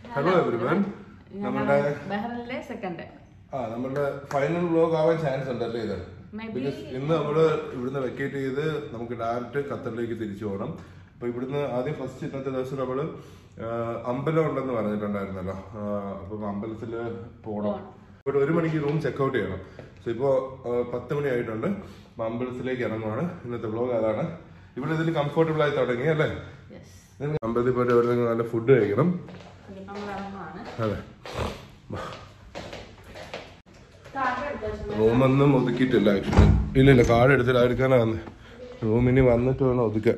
Hello everyone. നമ്മുടെ ബഹ്റൈനിലെ second നമ്മുടെ ഫൈനൽ വ്ലോഗ് ആവാൻ ചാൻസ് ഉണ്ടല്ലേ ഇത്? ബിക്കോസ് ഇന്ന് നമ്മള് ഇവിടുന്ന് വെക്കേറ്റ് ചെയ്ത് നമുക്ക് ഡയറക്റ്റ് ഖത്തറിലേക്ക് തിരിച്ചു പോകണം. അപ്പൊ ഇവിടുന്ന് ആദ്യം ഫസ്റ്റ് ഇന്നത്തെ ദിവസം നമ്മള് അമ്പലം ഉണ്ടെന്ന് പറഞ്ഞിട്ടുണ്ടായിരുന്നല്ലോ. അപ്പൊ അമ്പലത്തില് പോകണം. ഇവിടെ 1 മണിക്ക് റൂം ചെക്ക്ഔട്ട് ചെയ്യണം. സോ ഇപ്പോ 10 മണി ആയിട്ടുണ്ട്. അമ്പലത്തിലേക്ക് ഇറങ്ങുവാണ്. ഇന്നത്തെ വ്ലോഗ് അതാണ്. ഇവിടെ ഇതിൽ കംഫർട്ടബിൾ ആയി തുടങ്ങി അല്ലേ? അമ്പലത്തിൽ പോയിട്ട് എവിടെയെങ്കിലും നല്ല ഫുഡ് കഴിക്കണം. അതെ, റൂമൊന്നും ഒതുക്കിയിട്ടില്ല ആക്ച്വലി. ഇല്ല കാർഡ് എടുത്തില്ല, എടുക്കാനാ വന്നേ. റൂമിന് വന്നിട്ട് വേണം ഒതുക്കാൻ.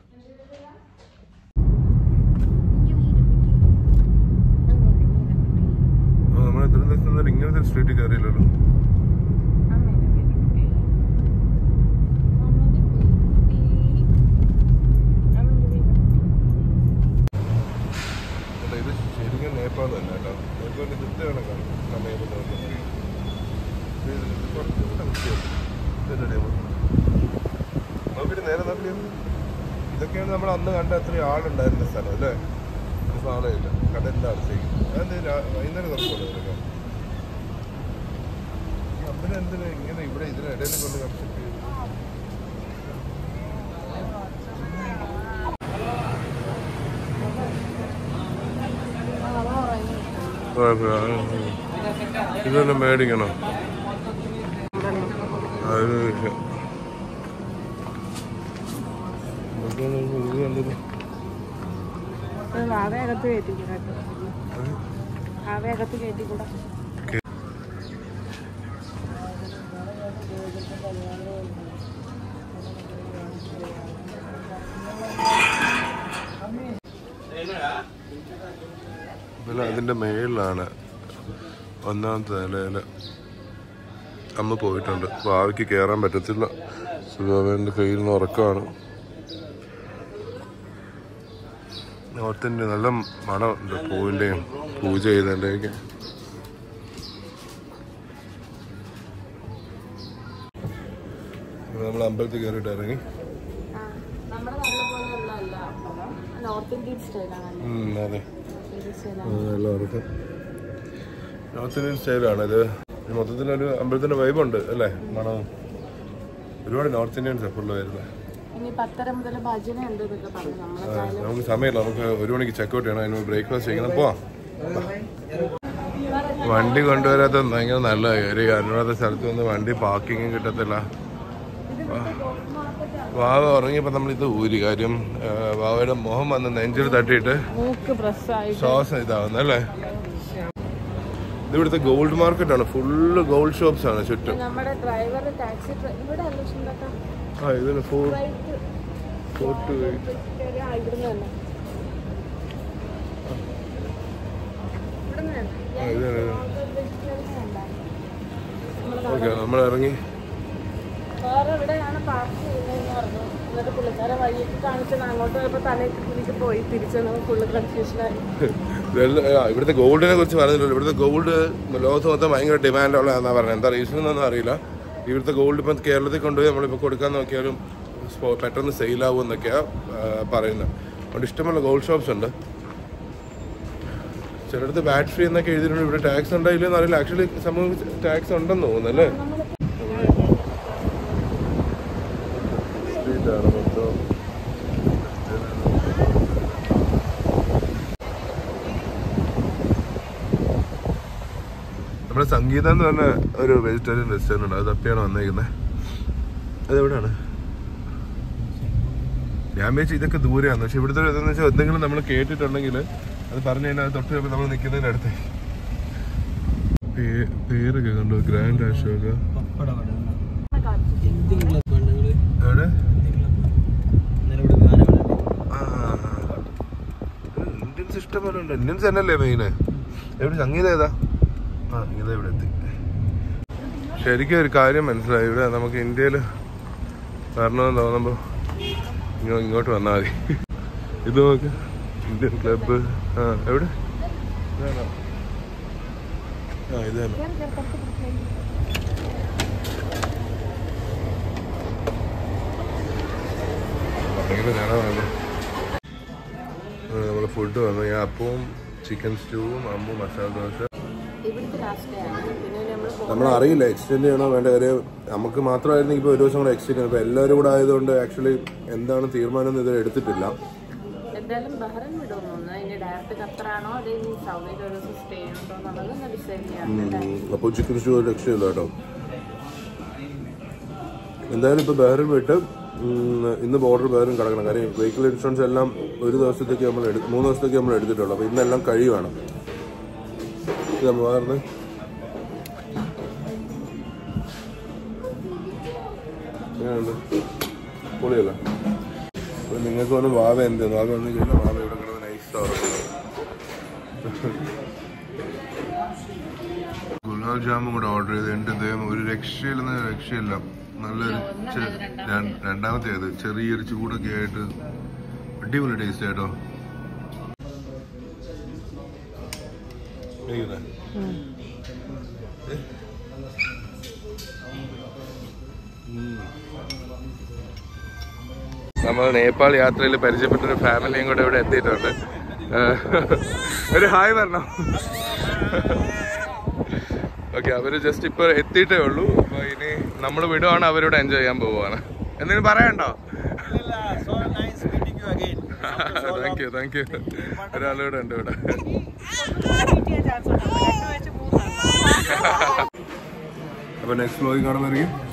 നമ്മൾ എത്ര ദിവസം ഇങ്ങനത്തെ സ്ട്രീറ്റിൽ കയറിയില്ലല്ലോ. നേപ്പാൾ തന്നെ കേട്ടോ. നേപ്പാളിൽ കൃത്യമാണ് സമയം നോക്കിയിട്ട് നേരെ നോക്കിയ ഇതൊക്കെയാണ് നമ്മൾ അന്ന് കണ്ട അത്രയും ആളുണ്ടായിരുന്ന സ്ഥലം അല്ലേ? ഇപ്പം ആളെയില്ല, കടലിൻ്റെ അടുത്തേക്ക്. അതെന്ത് വൈകുന്നേരം തുറക്കുമല്ലോ ഇതൊക്കെ. ഈ അമ്പലം എന്തിനാ ഇങ്ങനെ ഇവിടെ ഇതിനിടയിൽ കൊണ്ട് കൺസ്ട്രക്ട് ചെയ്തു? ഇതൊന്നും മേടിക്കണോ? അത് അതിന്റെ മേളിലാണ് ഒന്നാമത്തെ നിലയില് അമ്മ പോയിട്ടുണ്ട്. ഭാവിക്ക് കയറാൻ പറ്റത്തില്ല. സുഖാവേന്റെ കയ്യിൽ നിന്ന് ഉറക്കമാണ്. നോർത്ത് ഇന്ത്യ നല്ല മണമുണ്ട്, പൂവിന്റെയും പൂജ ചെയ്തതിൻ്റെയൊക്കെ. നമ്മൾ അമ്പലത്തിൽ കയറിയിട്ട് ഇറങ്ങി. അതെ, നല്ല ഉറക്കം. നോർത്ത് ഇന്ത്യൻ സ്റ്റൈലാണ് ഇത്. മൊത്തത്തിലൊരു അമ്പലത്തിന്റെ വൈബുണ്ട് അല്ലേ? മണവും ഒരുപാട് നോർത്ത് ഇന്ത്യൻസ് എപ്പോഴും വരുന്നത്. നമുക്ക് സമയമില്ല, നമുക്ക് 1 മണിക്ക് ചെക്കൗട്ട് ചെയ്യണം. അതിന് ബ്രേക്ക്ഫാസ്റ്റ് ചെയ്യണം. പോവാം. വണ്ടി കൊണ്ടുവരാത്ത ഭയങ്കര നല്ല കാര്യം. അനുവാദ സ്ഥലത്ത് വന്ന് വണ്ടി പാർക്കിങ്ങും കിട്ടത്തില്ല. വാവ ഉറങ്ങിയപ്പോ നമ്മളിത് ഊരി. കാര്യം വാവയുടെ മുഖം വന്ന് നെഞ്ചിൽ തട്ടിയിട്ട് ശ്വാസം ഇതാവുന്നു അല്ലേ? ഇവിടുത്തെ ഗോൾഡ് മാർക്കറ്റ് ആണ്, ഫുള്ള് ഗോൾഡ് ഷോപ്സ് ആണ് ചുറ്റും. ഇതിന് 4 to 8. ഓക്കെ, നമ്മൾ ഇറങ്ങി. ഇവിടുത്തെ ഗോൾഡിനെ കുറിച്ച് പറഞ്ഞിട്ടുള്ളൂ. ഇവിടുത്തെ ഗോൾഡ് ലോകത്ത് മൊത്തം ഭയങ്കര ഡിമാൻഡുള്ളതാണെന്നാ പറഞ്ഞത്. എന്താ റീസൺ എന്നൊന്നും അറിയില്ല. ഇവിടുത്തെ ഗോൾഡ് ഇപ്പം കേരളത്തിൽ കൊണ്ടുപോയി നമ്മളിപ്പോൾ കൊടുക്കാൻ നോക്കിയാലും പെട്ടെന്ന് സെയിലാവും എന്നൊക്കെയാണ് പറയുന്നത്. അതുകൊണ്ട് ഇഷ്ടമുള്ള ഗോൾഡ് ഷോപ്സ് ഉണ്ട്. ചിലടത്ത് വാറ്റ് ഫ്രീ എന്നൊക്കെ എഴുതിയിട്ടുണ്ട്. ഇവിടെ ടാക്സ് ഉണ്ടായില്ലെന്ന് അറിയില്ല. ആക്ച്വലി സംഭവം ടാക്സ് ഉണ്ടെന്ന് തോന്നുന്നു അല്ലേ? സ്ട്രീറ്റാണ് മൊത്തം. നമ്മുടെ സംഗീതം എന്ന് പറഞ്ഞ ഒരു വെജിറ്റേറിയൻ റെസ്റ്റോറൻ്റ് ഉണ്ട്. അത് തപ്പിയാണ് വന്നേക്കുന്നത്. അതെവിടെയാണ്? ഞാൻ വിചാരിച്ചു ഇതൊക്കെ ദൂരെയാണ്. പക്ഷെ ഇവിടുത്തെ ഇതെന്ന് വെച്ചാൽ എന്തെങ്കിലും നമ്മൾ കേട്ടിട്ടുണ്ടെങ്കിൽ അത് പറഞ്ഞു കഴിഞ്ഞാൽ അത് തൊട്ട് ചിലപ്പോൾ നമ്മൾ നിൽക്കുന്നതിൻ്റെ അടുത്ത്. പേരൊക്കെ കണ്ടു. ഗ്രാൻഡ് അശോക. എവിടെ? ഇന്ത്യൻസ് ഇഷ്ടംപോലെ ഉണ്ട്. ഇന്ത്യൻസ് തന്നെയല്ലേ മെയിന്? എവിടെ സംഗീതം ഏതാ? സംഗീതം ഇവിടെ എത്തി. ശരിക്കും ഒരു കാര്യം മനസ്സിലായി. ഇവിടെ നമുക്ക് ഇന്ത്യയിൽ വരണമെന്ന് തോന്നുമ്പോൾ ഇങ്ങോട്ട് വന്നാൽ മതി. ഇത് നോക്ക്, ഇന്ത്യൻ ക്ലബ്ബ്. എവിടെ? ഇതാണോ? ഇത് തന്നെ. ഭയങ്കര നേരമാണ്. നമ്മൾ ഫുഡ് വന്നു. ഞാൻ അപ്പവും ചിക്കൻ സ്റ്റൂവും അമ്മു മസാല ദോശ. നമ്മളറിയില്ല എക്സ്റ്റെൻഡ് ചെയ്യണോ വേണ്ട കാര്യം. നമുക്ക് മാത്രമായിരുന്നു ഇപ്പോൾ ഒരു ദിവസം കൂടെ എക്സ്റ്റെൻഡ് ചെയ്യണം. ഇപ്പോൾ എല്ലാവരും കൂടെ ആയതുകൊണ്ട് ആക്ച്വലി എന്താണ് തീരുമാനം എന്ന് ഇതുവരെ എടുത്തിട്ടില്ല. അപ്പോൾ ചിക്കൻ സ്റ്റൂ ഒരു രക്ഷയില്ല കേട്ടോ. എന്തായാലും ഇപ്പോൾ ബഹ്റിൻ വിട്ട് ഇന്ന് ബോർഡർ ബഹ്റിൻ കിടക്കണം. കാര്യം വെഹിക്കിൾ ഇൻഷുറൻസ് എല്ലാം ഒരു ദിവസത്തേക്ക് 3 ദിവസത്തേക്ക് നമ്മൾ എടുത്തിട്ടുള്ളൂ. അപ്പോൾ ഇന്നെല്ലാം കഴിയുവാണ്. വേറെ പൊളിയല്ല. അപ്പോൾ നിങ്ങൾക്ക് ഒന്ന് വാവ എന്ത് വാവ വന്നു കഴിഞ്ഞാൽ വാവ ഇവിടെ കിടന്ന് നൈസാണ്. ഗുലാബ് ജാമുൻ കൂടെ ഓർഡർ ചെയ്ത് എൻ്റെ ദൈവം ഒരു രക്ഷയില്ലെന്ന് രക്ഷയില്ല. നല്ലൊരു രണ്ടാമത്തേത് ചെറിയൊരു ചൂടൊക്കെ ആയിട്ട് അടിപൊളി ടേസ്റ്റ് ആയിട്ടോ. നമ്മൾ നേപ്പാൾ യാത്രയിൽ പരിചയപ്പെട്ടൊരു ഫാമിലിയും കൂടെ ഇവിടെ എത്തിയിട്ടുണ്ട്. ഒരു ഹായ് പറഞ്ഞോ. ഓക്കെ, അവര് ജസ്റ്റ് ഇപ്പൊ എത്തിയിട്ടേ ഉള്ളൂ. അപ്പൊ ഇനി നമ്മൾ വിടുവാണ്, അവരോട് എൻജോയ് ചെയ്യാൻ പോവുകയാണ്. എന്തെങ്കിലും പറയണ്ടോ? Thank you. ഒരാളൂടെ ഉണ്ട് ഇവിടെ. അപ്പൊ നെക്സ്റ്റ് വ്ലോഗിൽ കാണുന്നതായിരിക്കും.